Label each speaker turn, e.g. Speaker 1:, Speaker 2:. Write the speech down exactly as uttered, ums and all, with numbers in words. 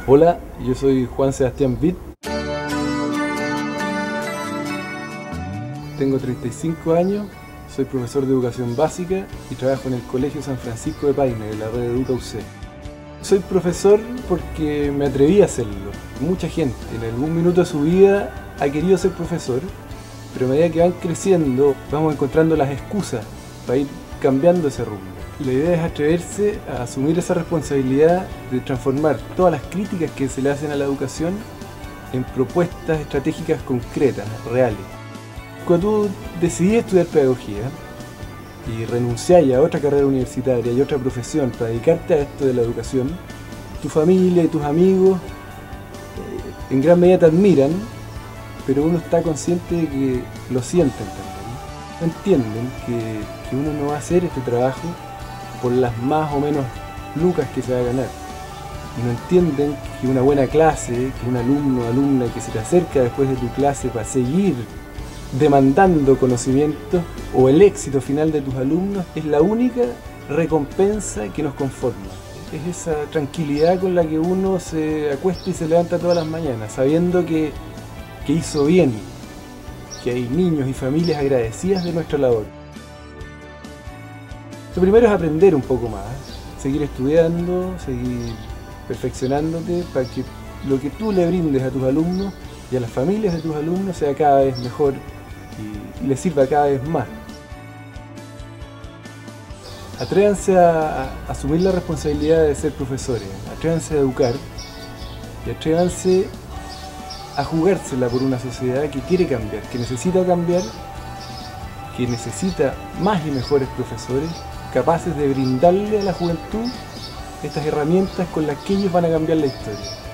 Speaker 1: Hola, yo soy Juan Sebastián Witt. Tengo treinta y cinco años, soy profesor de educación básica y trabajo en el Colegio San Francisco de Paine, de la red Educa U C. Soy profesor porque me atreví a hacerlo. Mucha gente en algún minuto de su vida ha querido ser profesor, pero a medida que van creciendo vamos encontrando las excusas para ir cambiando ese rumbo. La idea es atreverse a asumir esa responsabilidad de transformar todas las críticas que se le hacen a la educación en propuestas estratégicas concretas, reales. Cuando tú decidís estudiar pedagogía y renunciáis a otra carrera universitaria y otra profesión para dedicarte a esto de la educación, tu familia y tus amigos eh, en gran medida te admiran, pero uno está consciente de que lo sienten también. Entienden que, que uno no va a hacer este trabajo por las más o menos lucas que se va a ganar. No entienden que una buena clase, que un alumno o alumna que se te acerca después de tu clase para seguir demandando conocimiento o el éxito final de tus alumnos es la única recompensa que nos conforma. Es esa tranquilidad con la que uno se acuesta y se levanta todas las mañanas, sabiendo que, que hizo bien, que hay niños y familias agradecidas de nuestra labor. Lo primero es aprender un poco más, seguir estudiando, seguir perfeccionándote para que lo que tú le brindes a tus alumnos y a las familias de tus alumnos sea cada vez mejor y les sirva cada vez más. Atrévanse a, a asumir la responsabilidad de ser profesores, atrévanse a educar y atrévanse a jugársela por una sociedad que quiere cambiar, que necesita cambiar, que necesita más y mejores profesores capaces de brindarle a la juventud estas herramientas con las que ellos van a cambiar la historia.